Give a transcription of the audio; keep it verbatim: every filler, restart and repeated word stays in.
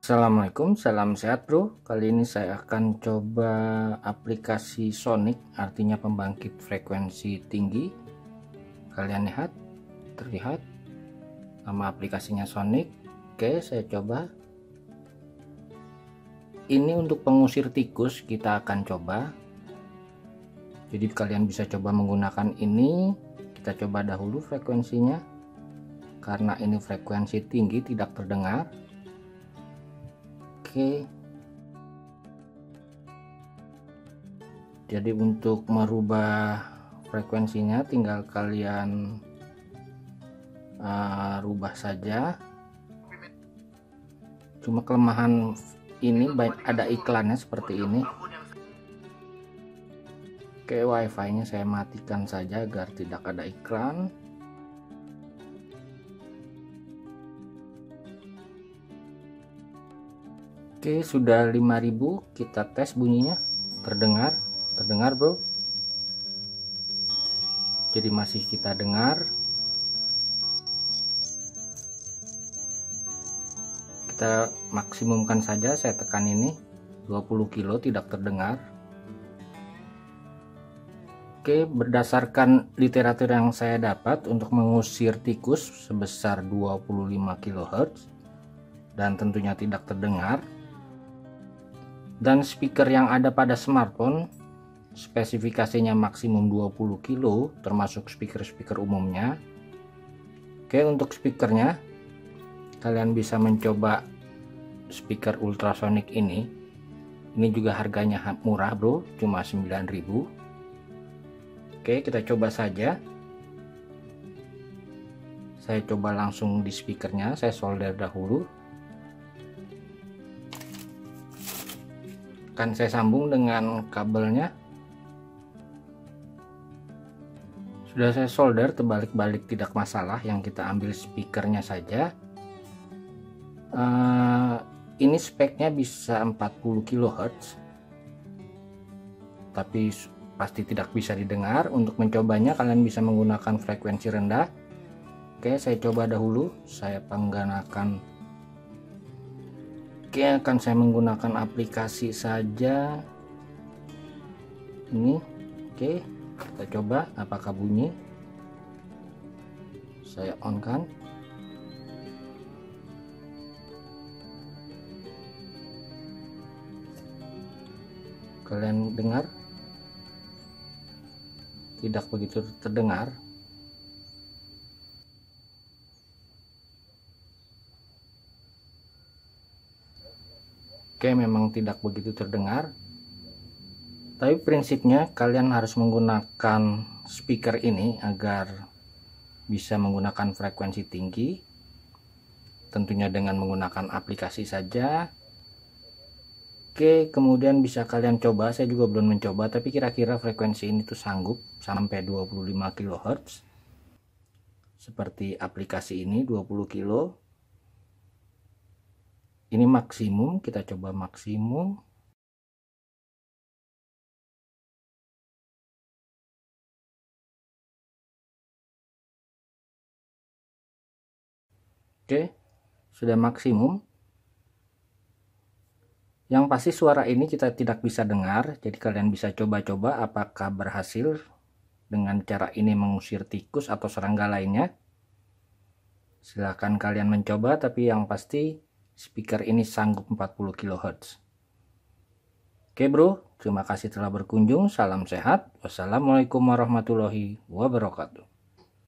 Assalamualaikum, salam sehat bro. Kali ini saya akan coba aplikasi Sonic, artinya pembangkit frekuensi tinggi. Kalian lihat, terlihat nama aplikasinya Sonic. Oke, saya coba. Ini untuk pengusir tikus, kita akan coba. Jadi kalian bisa coba menggunakan ini. Kita coba dahulu frekuensinya, karena ini frekuensi tinggi, tidak terdengar. Oke, jadi untuk merubah frekuensinya tinggal kalian uh, rubah saja. Cuma kelemahan ini baik ada iklannya seperti ini. Oke, wifi nya saya matikan saja agar tidak ada iklan. Oke, sudah lima ribu, kita tes bunyinya. Terdengar, terdengar bro. Jadi masih kita dengar. Kita maksimumkan saja, saya tekan ini dua puluh kilo, tidak terdengar. Oke, berdasarkan literatur yang saya dapat untuk mengusir tikus sebesar dua puluh lima kilohertz dan tentunya tidak terdengar. Dan speaker yang ada pada smartphone spesifikasinya maksimum dua puluh kilo, termasuk speaker-speaker umumnya. Oke, untuk speakernya kalian bisa mencoba speaker ultrasonic ini. Ini juga harganya murah bro, cuma sembilan ribu. Oke, kita coba saja. Saya coba langsung di speakernya, saya solder dahulu. Akan saya sambung dengan kabelnya. Sudah saya solder, terbalik-balik tidak masalah, yang kita ambil speakernya saja. Uh, ini speknya bisa empat puluh kilohertz, tapi pasti tidak bisa didengar. Untuk mencobanya kalian bisa menggunakan frekuensi rendah. Oke, saya coba dahulu, saya menggunakan Oke, akan saya menggunakan aplikasi saja ini. Oke, kita coba apakah bunyi. Saya on kan. Kalian dengar? Tidak begitu terdengar. Oke, memang tidak begitu terdengar, tapi prinsipnya kalian harus menggunakan speaker ini agar bisa menggunakan frekuensi tinggi, tentunya dengan menggunakan aplikasi saja. Oke, kemudian bisa kalian coba, saya juga belum mencoba, tapi kira-kira frekuensi ini tuh sanggup sampai dua puluh lima kilohertz seperti aplikasi ini, dua puluh kilo. Ini maksimum, kita coba maksimum. Oke, sudah maksimum. Yang pasti suara ini kita tidak bisa dengar, jadi kalian bisa coba-coba apakah berhasil dengan cara ini mengusir tikus atau serangga lainnya. Silahkan kalian mencoba, tapi yang pasti speaker ini sanggup empat puluh kilohertz. Oke bro, terima kasih telah berkunjung. Salam sehat. Wassalamualaikum warahmatullahi wabarakatuh.